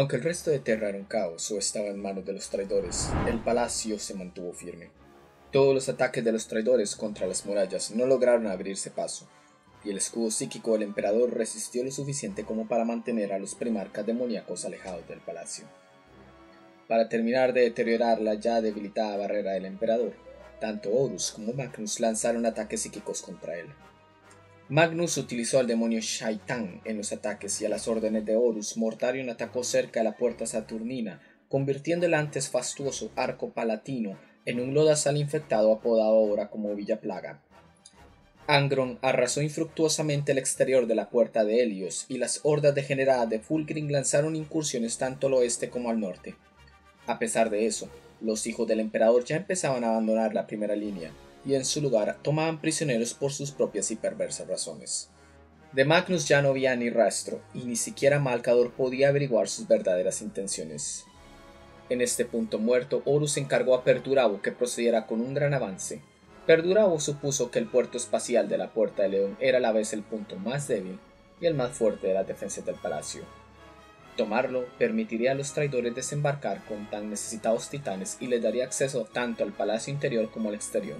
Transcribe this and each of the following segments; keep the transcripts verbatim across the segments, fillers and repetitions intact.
Aunque el resto de Terra era un caos o estaba en manos de los traidores, el palacio se mantuvo firme. Todos los ataques de los traidores contra las murallas no lograron abrirse paso, y el escudo psíquico del emperador resistió lo suficiente como para mantener a los primarcas demoníacos alejados del palacio. Para terminar de deteriorar la ya debilitada barrera del emperador, tanto Horus como Magnus lanzaron ataques psíquicos contra él. Magnus utilizó al demonio Shaitan en los ataques y a las órdenes de Horus, Mortarion atacó cerca de la puerta saturnina, convirtiendo el antes fastuoso arco palatino en un lodazal infectado apodado ahora como Villa Plaga. Angron arrasó infructuosamente el exterior de la puerta de Helios y las hordas degeneradas de Fulgrim lanzaron incursiones tanto al oeste como al norte. A pesar de eso, los hijos del emperador ya empezaban a abandonar la primera línea, y en su lugar tomaban prisioneros por sus propias y perversas razones. De Magnus ya no había ni rastro, y ni siquiera Malcador podía averiguar sus verdaderas intenciones. En este punto muerto, Horus encargó a Perdurabo que procediera con un gran avance. Perdurabo supuso que el puerto espacial de la Puerta de León era a la vez el punto más débil y el más fuerte de las defensas del palacio. Tomarlo permitiría a los traidores desembarcar con tan necesitados titanes y les daría acceso tanto al palacio interior como al exterior.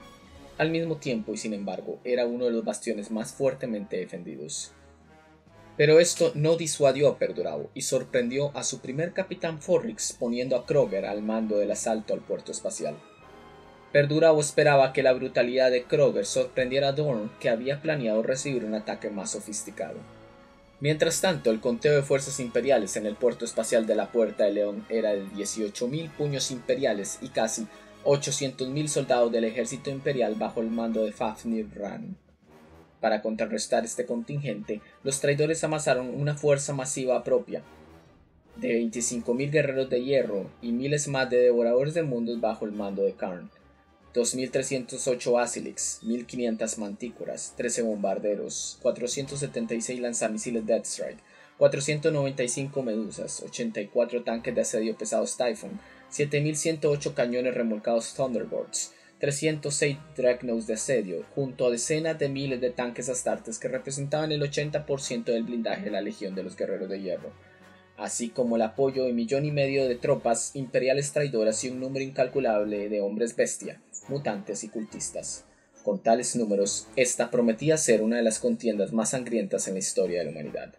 Al mismo tiempo y sin embargo, era uno de los bastiones más fuertemente defendidos. Pero esto no disuadió a Perdurabo y sorprendió a su primer capitán Forrix poniendo a Kroger al mando del asalto al puerto espacial. Perdurabo esperaba que la brutalidad de Kroger sorprendiera a Dorn, que había planeado recibir un ataque más sofisticado. Mientras tanto, el conteo de fuerzas imperiales en el puerto espacial de la Puerta de León era de dieciocho mil puños imperiales y casi ochocientos mil soldados del ejército imperial bajo el mando de Fafnir Ran. Para contrarrestar este contingente, los traidores amasaron una fuerza masiva propia, de veinticinco mil guerreros de hierro y miles más de devoradores de mundos bajo el mando de Karn, dos mil trescientos ocho Basilics, mil quinientas mantícoras, trece bombarderos, cuatrocientos setenta y seis lanzamisiles Deathstrike, cuatrocientos noventa y cinco medusas, ochenta y cuatro tanques de asedio pesados Typhon, siete mil ciento ocho cañones remolcados Thunderbolts, trescientos seis Dreadnoughts de asedio, junto a decenas de miles de tanques Astartes que representaban el ochenta por ciento del blindaje de la Legión de los Guerreros de Hierro, así como el apoyo de millón y medio de tropas imperiales traidoras y un número incalculable de hombres bestia, mutantes y cultistas. Con tales números, esta prometía ser una de las contiendas más sangrientas en la historia de la humanidad.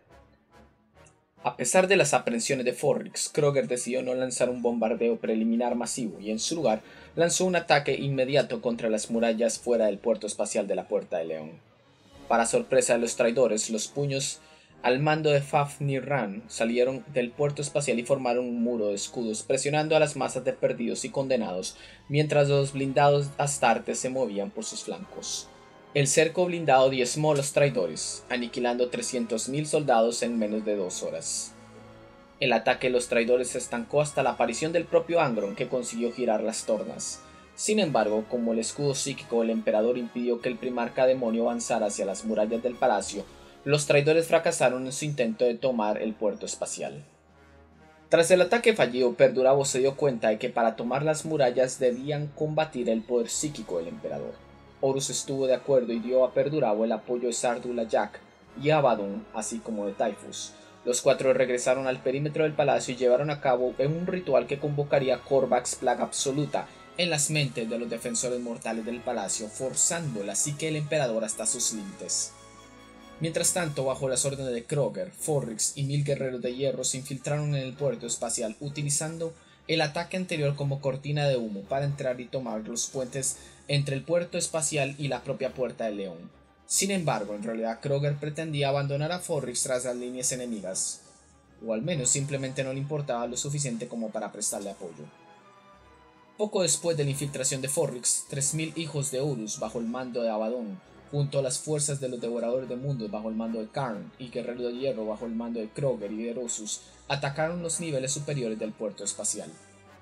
A pesar de las aprensiones de Forrix, Kroger decidió no lanzar un bombardeo preliminar masivo y en su lugar lanzó un ataque inmediato contra las murallas fuera del puerto espacial de la Puerta de León. Para sorpresa de los traidores, los puños al mando de Fafnir Ran salieron del puerto espacial y formaron un muro de escudos presionando a las masas de perdidos y condenados mientras los blindados astartes se movían por sus flancos. El cerco blindado diezmó a los traidores, aniquilando trescientos mil soldados en menos de dos horas. El ataque de los traidores se estancó hasta la aparición del propio Angron, que consiguió girar las tornas. Sin embargo, como el escudo psíquico del emperador impidió que el primarca demonio avanzara hacia las murallas del palacio, los traidores fracasaron en su intento de tomar el puerto espacial. Tras el ataque fallido, Perdurabo se dio cuenta de que para tomar las murallas debían combatir el poder psíquico del emperador. Horus estuvo de acuerdo y dio a Perdurabo el apoyo de Sardula Jack y Abaddon, así como de Typhus. Los cuatro regresaron al perímetro del palacio y llevaron a cabo un ritual que convocaría a Corvax Plaga Absoluta en las mentes de los defensores mortales del palacio, forzando la psique del emperador hasta sus límites. Mientras tanto, bajo las órdenes de Kroger, Forrix y mil guerreros de hierro se infiltraron en el puerto espacial utilizando el ataque anterior como cortina de humo para entrar y tomar los puentes entre el puerto espacial y la propia Puerta de León. Sin embargo, en realidad Kroger pretendía abandonar a Forrix tras las líneas enemigas, o al menos simplemente no le importaba lo suficiente como para prestarle apoyo. Poco después de la infiltración de Forrix, tres mil hijos de Horus bajo el mando de Abaddon, junto a las fuerzas de los devoradores de mundos bajo el mando de Karn y guerreros de hierro bajo el mando de Kroger y de Rosus, atacaron los niveles superiores del puerto espacial.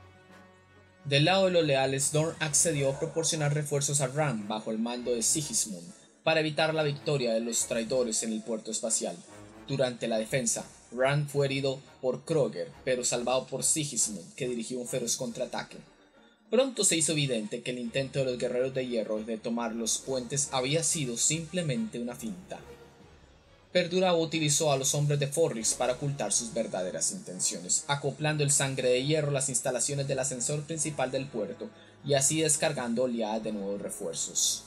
Del lado de los leales, Dorn accedió a proporcionar refuerzos a Ran bajo el mando de Sigismund para evitar la victoria de los traidores en el puerto espacial. Durante la defensa, Ran fue herido por Kroger, pero salvado por Sigismund, que dirigió un feroz contraataque. Pronto se hizo evidente que el intento de los guerreros de hierro de tomar los puentes había sido simplemente una finta. Perdurabo utilizó a los hombres de Forrix para ocultar sus verdaderas intenciones, acoplando el Sangre de Hierro a las instalaciones del ascensor principal del puerto y así descargando oleadas de nuevos refuerzos.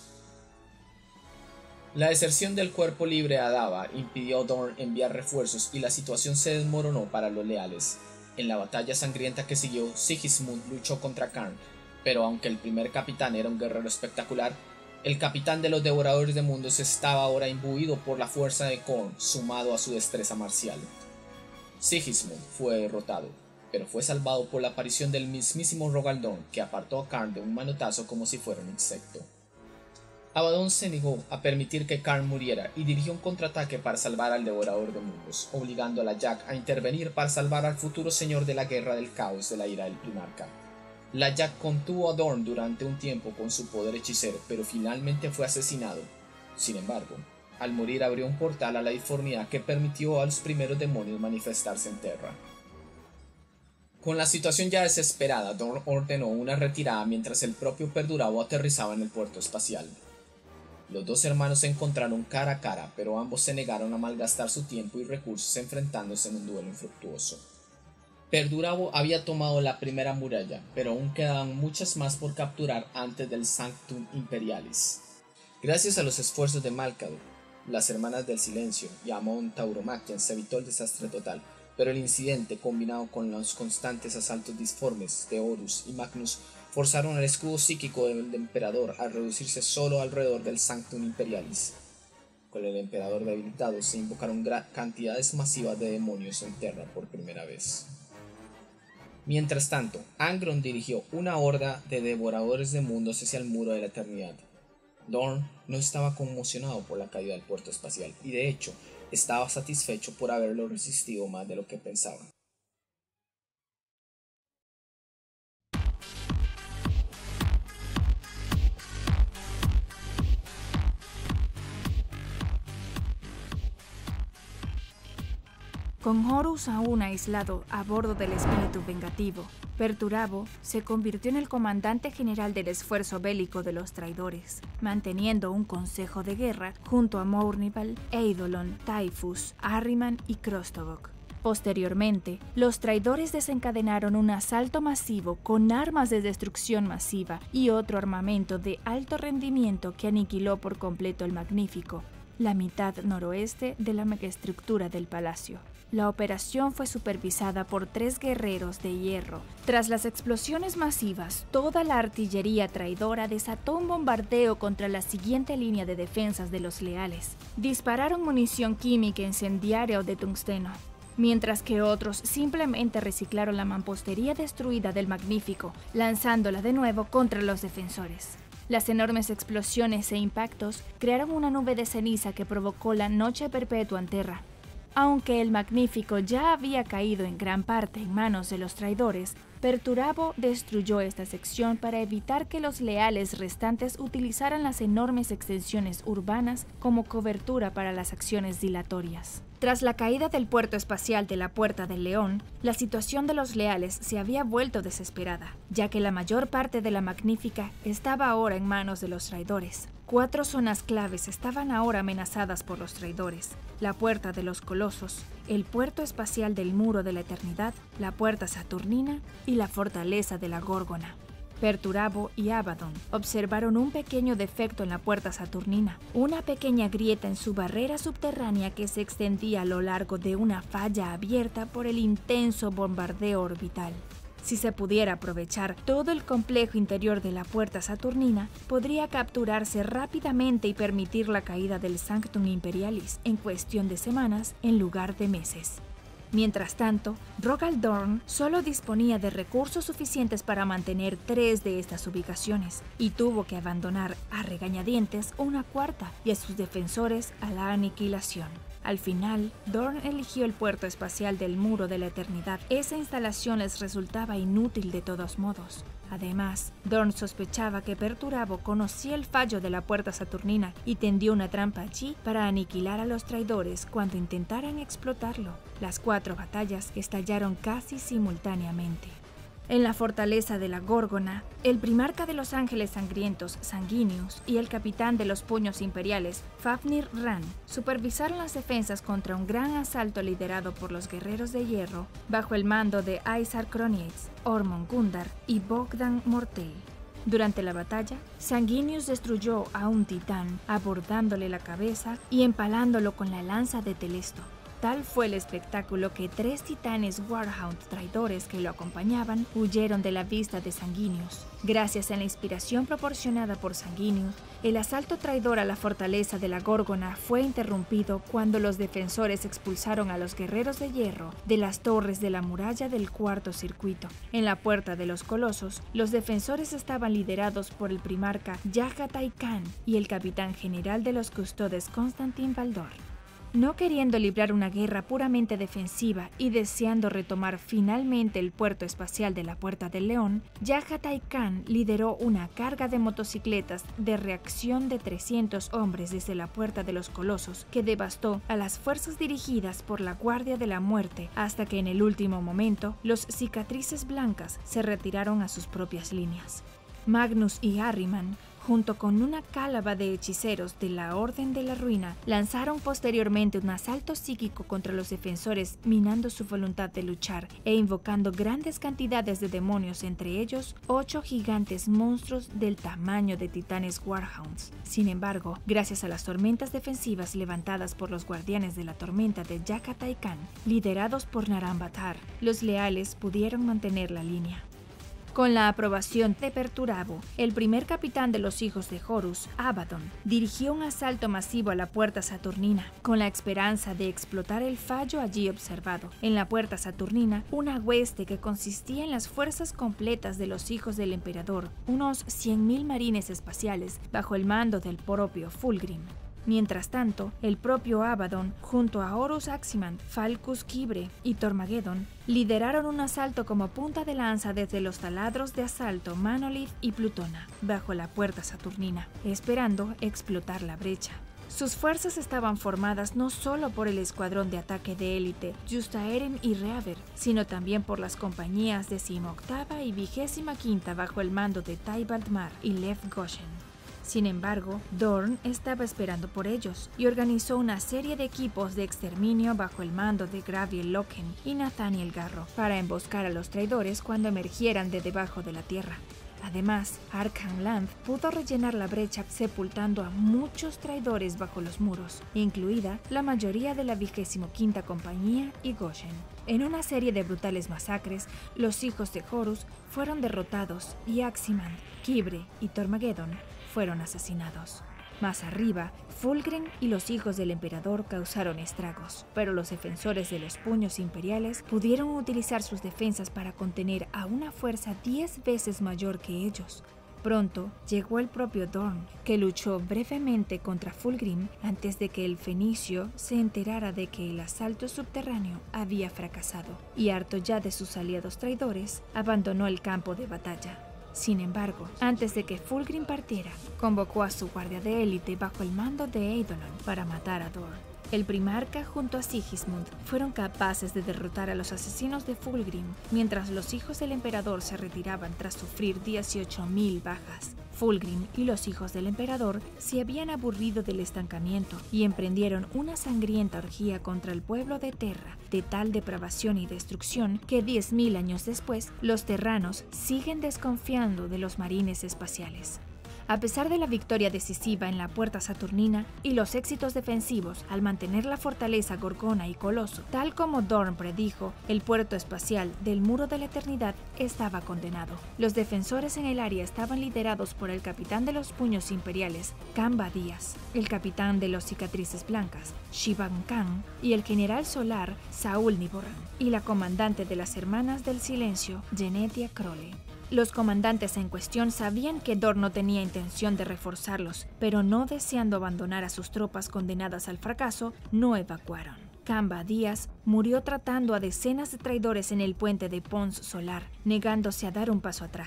La deserción del cuerpo libre a Dava impidió a Dorn enviar refuerzos y la situación se desmoronó para los leales. En la batalla sangrienta que siguió, Sigismund luchó contra Karn, pero aunque el primer capitán era un guerrero espectacular, el capitán de los Devoradores de Mundos estaba ahora imbuido por la fuerza de Khorne, sumado a su destreza marcial. Sigismund fue derrotado, pero fue salvado por la aparición del mismísimo Rogal Dorn, que apartó a Karn de un manotazo como si fuera un insecto. Abaddon se negó a permitir que Karn muriera y dirigió un contraataque para salvar al Devorador de Mundos, obligando a la Jack a intervenir para salvar al futuro señor de la Guerra del Caos de la ira del Primarca. La Jack contuvo a Dorn durante un tiempo con su poder hechicero, pero finalmente fue asesinado. Sin embargo, al morir abrió un portal a la disformidad que permitió a los primeros demonios manifestarse en Terra. Con la situación ya desesperada, Dorn ordenó una retirada mientras el propio Perdurabo aterrizaba en el puerto espacial. Los dos hermanos se encontraron cara a cara, pero ambos se negaron a malgastar su tiempo y recursos enfrentándose en un duelo infructuoso. Perdurabo había tomado la primera muralla, pero aún quedaban muchas más por capturar antes del Sanctum Imperialis. Gracias a los esfuerzos de Malcador, las Hermanas del Silencio y Amon Tauromachian se evitó el desastre total, pero el incidente, combinado con los constantes asaltos disformes de Horus y Magnus, forzaron el escudo psíquico del emperador a reducirse solo alrededor del Sanctum Imperialis. Con el emperador debilitado, se invocaron cantidades masivas de demonios en Terra por primera vez. Mientras tanto, Angron dirigió una horda de devoradores de mundos hacia el muro de la eternidad. Dorn no estaba conmocionado por la caída del puerto espacial y de hecho estaba satisfecho por haberlo resistido más de lo que pensaba. Con Horus aún aislado a bordo del espíritu vengativo, Perdurabo se convirtió en el comandante general del esfuerzo bélico de los traidores, manteniendo un consejo de guerra junto a Mournival, Eidolon, Typhus, Ahriman y Krostovok. Posteriormente, los traidores desencadenaron un asalto masivo con armas de destrucción masiva y otro armamento de alto rendimiento que aniquiló por completo el Magnífico, la mitad noroeste de la megaestructura del palacio. La operación fue supervisada por tres guerreros de hierro. Tras las explosiones masivas, toda la artillería traidora desató un bombardeo contra la siguiente línea de defensas de los leales. Dispararon munición química incendiaria o de tungsteno, mientras que otros simplemente reciclaron la mampostería destruida del Magnífico, lanzándola de nuevo contra los defensores. Las enormes explosiones e impactos crearon una nube de ceniza que provocó la noche perpetua en Terra. Aunque el Magnífico ya había caído en gran parte en manos de los traidores, Perdurabo destruyó esta sección para evitar que los leales restantes utilizaran las enormes extensiones urbanas como cobertura para las acciones dilatorias. Tras la caída del puerto espacial de la Puerta del León, la situación de los leales se había vuelto desesperada, ya que la mayor parte de la Magnífica estaba ahora en manos de los traidores. Cuatro zonas claves estaban ahora amenazadas por los traidores: la Puerta de los Colosos, el puerto espacial del Muro de la Eternidad, la Puerta Saturnina y la Fortaleza de la Górgona. Perdurabo y Abaddon observaron un pequeño defecto en la Puerta Saturnina, una pequeña grieta en su barrera subterránea que se extendía a lo largo de una falla abierta por el intenso bombardeo orbital. Si se pudiera aprovechar todo el complejo interior de la Puerta Saturnina, podría capturarse rápidamente y permitir la caída del Sanctum Imperialis en cuestión de semanas en lugar de meses. Mientras tanto, Rogal Dorn solo disponía de recursos suficientes para mantener tres de estas ubicaciones y tuvo que abandonar a regañadientes una cuarta y a sus defensores a la aniquilación. Al final, Dorn eligió el puerto espacial del Muro de la Eternidad. Esa instalación les resultaba inútil de todos modos. Además, Dorn sospechaba que Perdurabo conocía el fallo de la Puerta Saturnina y tendió una trampa allí para aniquilar a los traidores cuando intentaran explotarlo. Las cuatro batallas estallaron casi simultáneamente. En la fortaleza de la Górgona, el primarca de los Ángeles Sangrientos, Sanguinius, y el capitán de los Puños Imperiales, Fafnir Ran, supervisaron las defensas contra un gran asalto liderado por los Guerreros de Hierro, bajo el mando de Aesar Croniates, Ormond Gundar y Bogdan Mortel. Durante la batalla, Sanguinius destruyó a un titán, abordándole la cabeza y empalándolo con la lanza de Telesto. Tal fue el espectáculo que tres titanes Warhound traidores que lo acompañaban huyeron de la vista de Sanguinius. Gracias a la inspiración proporcionada por Sanguinius, el asalto traidor a la fortaleza de la Górgona fue interrumpido cuando los defensores expulsaron a los Guerreros de Hierro de las torres de la muralla del Cuarto Circuito. En la Puerta de los Colosos, los defensores estaban liderados por el primarca Yagatai Khan y el capitán general de los Custodes Constantin Baldor. No queriendo librar una guerra puramente defensiva y deseando retomar finalmente el puerto espacial de la Puerta del León, Yagatai Khan lideró una carga de motocicletas de reacción de trescientos hombres desde la Puerta de los Colosos que devastó a las fuerzas dirigidas por la Guardia de la Muerte hasta que en el último momento los Cicatrices Blancas se retiraron a sus propias líneas. Magnus y Ahriman, junto con una cálaba de hechiceros de la Orden de la Ruina, lanzaron posteriormente un asalto psíquico contra los defensores, minando su voluntad de luchar e invocando grandes cantidades de demonios, entre ellos ocho gigantes monstruos del tamaño de titanes Warhounds. Sin embargo, gracias a las tormentas defensivas levantadas por los guardianes de la tormenta de Yagatai Khan, liderados por Narambatar, los leales pudieron mantener la línea. Con la aprobación de Perturabo, el primer capitán de los hijos de Horus, Abaddon, dirigió un asalto masivo a la Puerta Saturnina, con la esperanza de explotar el fallo allí observado. En la Puerta Saturnina, una hueste que consistía en las fuerzas completas de los hijos del emperador, unos cien mil marines espaciales, bajo el mando del propio Fulgrim. Mientras tanto, el propio Abaddon, junto a Horus Aximand, Falcus Quibre y Tormageddon, lideraron un asalto como punta de lanza desde los taladros de asalto Manolith y Plutona, bajo la Puerta Saturnina, esperando explotar la brecha. Sus fuerzas estaban formadas no solo por el escuadrón de ataque de élite Justaeren y Reaver, sino también por las compañías decimoctava y vigésima quinta bajo el mando de Tybalt Mar y Lev Goshen. Sin embargo, Dorn estaba esperando por ellos y organizó una serie de equipos de exterminio bajo el mando de Graviel Loken y Nathaniel Garro para emboscar a los traidores cuando emergieran de debajo de la tierra. Además, Arkham Land pudo rellenar la brecha sepultando a muchos traidores bajo los muros, incluida la mayoría de la vigésimo quinta compañía y Goshen. En una serie de brutales masacres, los hijos de Horus fueron derrotados y Aximand, Quibre y Tormageddon fueron asesinados. Más arriba, Fulgrim y los hijos del emperador causaron estragos, pero los defensores de los puños imperiales pudieron utilizar sus defensas para contener a una fuerza diez veces mayor que ellos. Pronto llegó el propio Dorn, que luchó brevemente contra Fulgrim antes de que el fenicio se enterara de que el asalto subterráneo había fracasado, y harto ya de sus aliados traidores, abandonó el campo de batalla. Sin embargo, antes de que Fulgrim partiera, convocó a su guardia de élite bajo el mando de Eidolon para matar a Dorn. El primarca junto a Sigismund fueron capaces de derrotar a los asesinos de Fulgrim, mientras los hijos del emperador se retiraban tras sufrir dieciocho mil bajas. Fulgrim y los hijos del emperador se habían aburrido del estancamiento y emprendieron una sangrienta orgía contra el pueblo de Terra, de tal depravación y destrucción que diez mil años después, los terranos siguen desconfiando de los marines espaciales. A pesar de la victoria decisiva en la Puerta Saturnina y los éxitos defensivos al mantener la fortaleza Gorgona y Coloso, tal como Dorn predijo, el puerto espacial del Muro de la Eternidad estaba condenado. Los defensores en el área estaban liderados por el capitán de los puños imperiales, Kamba Díaz, el capitán de los cicatrices blancas, Shivan Khan, y el general solar, Saúl Niboran, y la comandante de las Hermanas del Silencio, Genetia Crowley. Los comandantes en cuestión sabían que Dorn no tenía intención de reforzarlos, pero no deseando abandonar a sus tropas condenadas al fracaso, no evacuaron. Kamba Díaz murió tratando a decenas de traidores en el puente de Pons Solar, negándose a dar un paso atrás.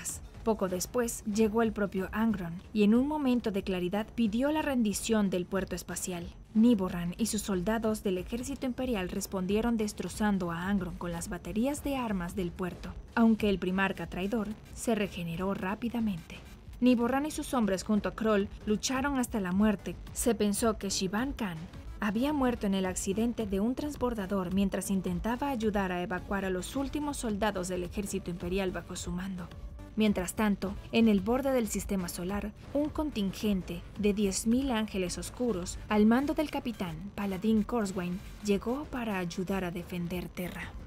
Poco después llegó el propio Angron y en un momento de claridad pidió la rendición del puerto espacial. Niborran y sus soldados del ejército imperial respondieron destrozando a Angron con las baterías de armas del puerto, aunque el primarca traidor se regeneró rápidamente. Niborran y sus hombres junto a Kroll lucharon hasta la muerte. Se pensó que Shivan Khan había muerto en el accidente de un transbordador mientras intentaba ayudar a evacuar a los últimos soldados del ejército imperial bajo su mando. Mientras tanto, en el borde del sistema solar, un contingente de diez mil ángeles oscuros, al mando del capitán Paladin Corswain, llegó para ayudar a defender Terra.